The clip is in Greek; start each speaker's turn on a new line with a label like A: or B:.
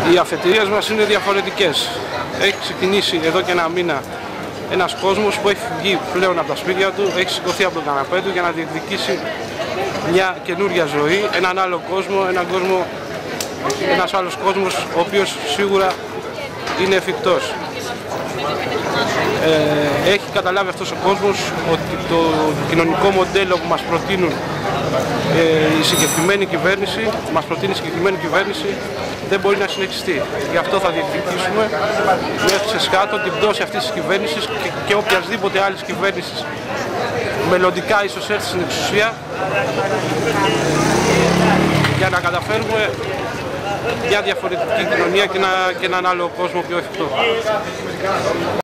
A: Οι αφετηρίες μας είναι διαφορετικές. Έχει ξεκινήσει εδώ και ένα μήνα ένας κόσμος που έχει βγει πλέον από τα σπίτια του, έχει σηκωθεί από τον καναπέ του για να διεκδικήσει μια καινούρια ζωή, έναν άλλο κόσμο, ένας άλλος κόσμος ο οποίος σίγουρα είναι εφικτός. Έχει καταλάβει αυτός ο κόσμος ότι το κοινωνικό μοντέλο που μας προτείνουν η συγκεκριμένη κυβέρνηση, δεν μπορεί να συνεχιστεί. Γι' αυτό θα διεκδικήσουμε μέχρι σε σκάτω την πτώση αυτής της κυβέρνησης και οποιασδήποτε άλλης κυβέρνησης μελλοντικά ίσως έρθει στην εξουσία, για να καταφέρουμε μια διαφορετική κοινωνία και έναν άλλο κόσμο πιο εφικτό.